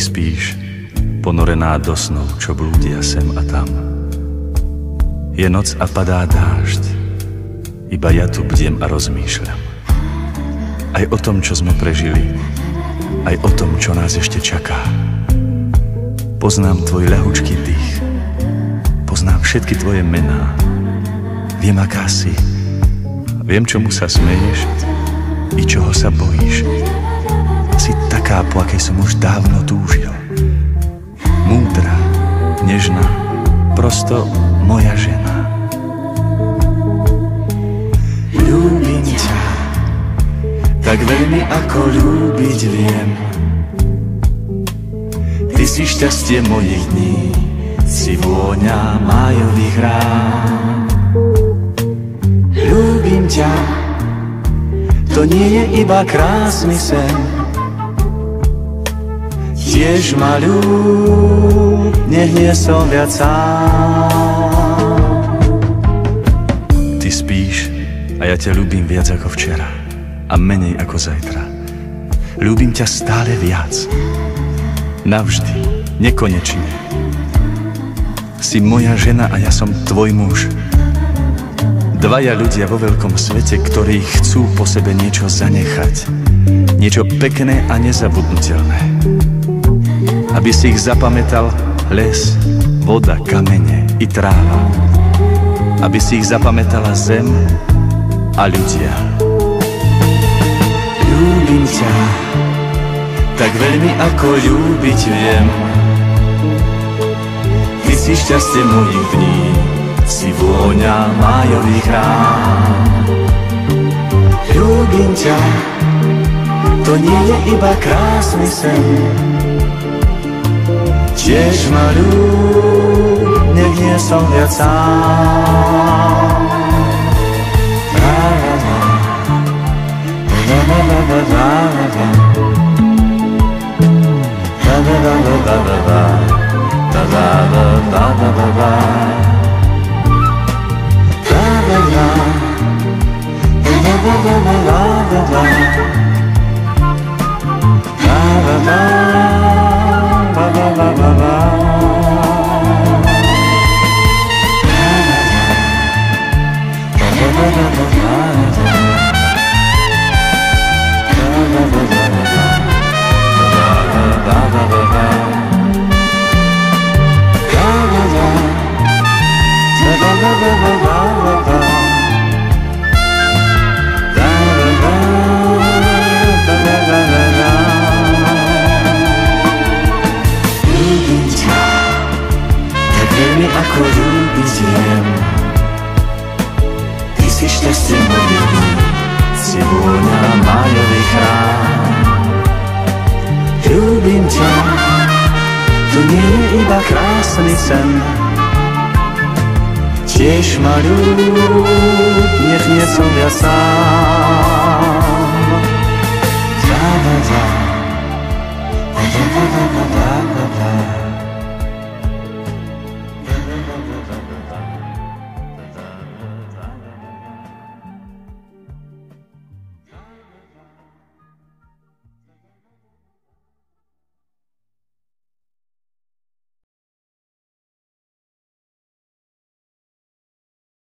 spíš, ponorená do snov, čo blúdia sem a tam. Je noc a padá dážď, iba ja tu bdiem a rozmýšľam. Aj o tom, čo sme prežili, aj o tom, čo nás ešte čaká. Poznám tvoj ľahučký dých, poznám všetky tvoje mená. Viem, aká si, viem, čomu sa smeješ i čoho sa bojíš. Si taká, po akej som už dávno túžil. Múdra, nežná, prosto moja žena. Ľúbim ťa, tak veľmi ako ľúbiť viem. Ty si šťastie mojich dní, si vôňa májových rán. Ľúbim ťa, to nie je iba krásny sen. Tiež ma ľúb, nech nie som viac sám. Ty spíš a ja ťa ľúbim viac ako včera a menej ako zajtra. Ľúbim ťa stále viac, navždy, nekonečne. Si moja žena a ja som tvoj muž. Dvaja ľudia vo veľkom svete, ktorí chcú po sebe niečo zanechať. Niečo pekné a nezabudnutelné. Aby si ich zapamätal les, voda, kamene i tráva. Aby si ich zapamätala zem a ľudia. Ľúbim ťa, tak veľmi ako ľúbiť viem. Ty si šťastie mojich dní, si vôňa májových rán. Ľúbim ťa, to nie je iba krásny sen. Tiež ma ľúb, nech nie som viac sám. Ako ľúbiť viem. Ty si šťastie mojich dní, si vôňa májových rán. Ľúbim ťa, to nie je iba krásny sen. Tiež ma ľúb, nech nie som ja sám.